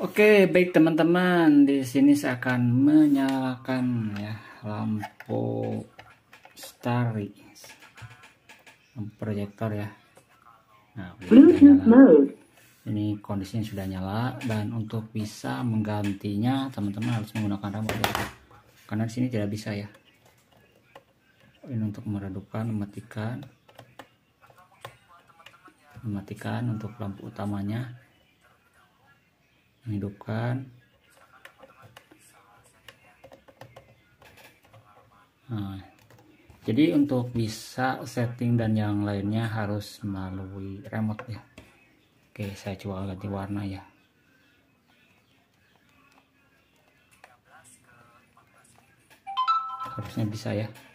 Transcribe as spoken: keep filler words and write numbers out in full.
Oke, baik teman-teman, di sini saya akan menyalakan ya lampu starry, lampu proyektor ya. Nah, Bluetooth mode. Ini kondisinya sudah nyala, dan untuk bisa menggantinya teman-teman harus menggunakan remote ya. Karena di sini tidak bisa ya. Ini untuk meredupkan, mematikan, mematikan untuk lampu utamanya, menghidupkan. Nah, jadi untuk bisa setting dan yang lainnya harus melalui remote ya. Oke, saya coba ganti warna ya. Harusnya bisa ya.